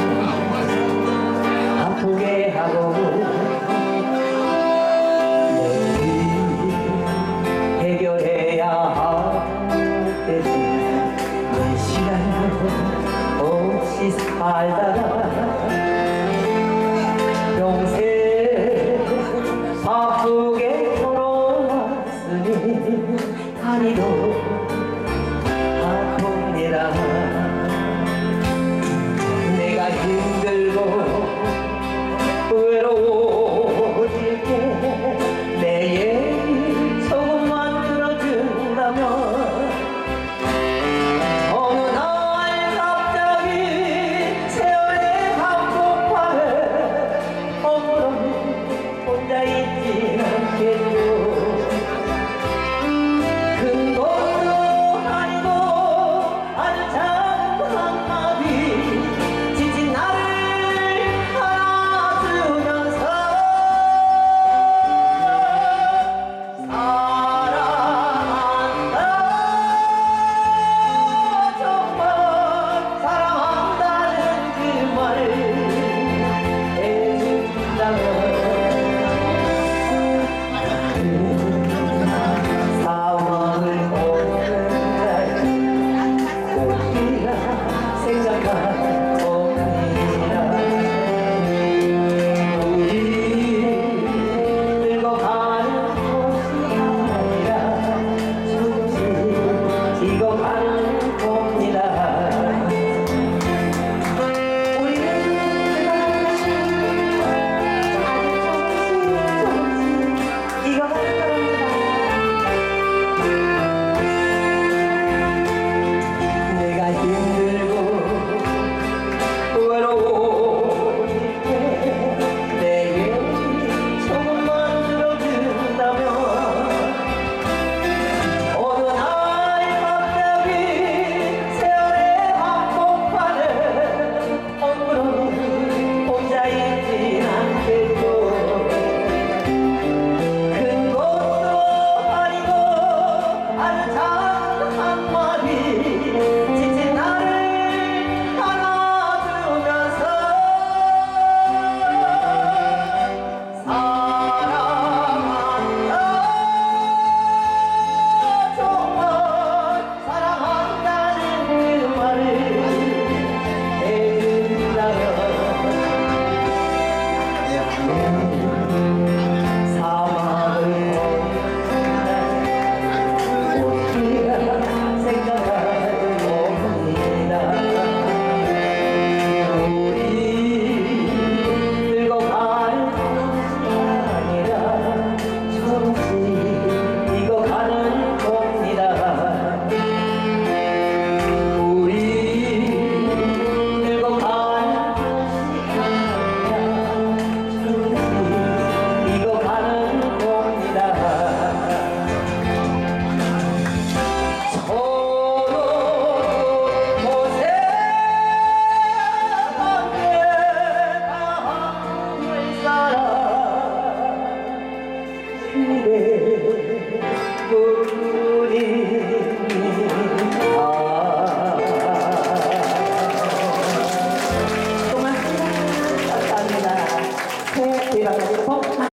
아프게 하고 내일이 해결해야 할 때도 내 시간 없이 살다가 평생 바쁘게 돌아왔으니 다리도 아픕니다. 내가 힘들고 외로워질 때 내 얘기 조금만 들어준다면 어느 날 갑자기 세월의 한복판에 엉그러니 혼자 있지 않겠죠. 큰 것도 아니고 아주 작은 한마디 지친 나를 안아주면서 사랑한다, 정말 사랑한다는 그 말을 해준다면 그대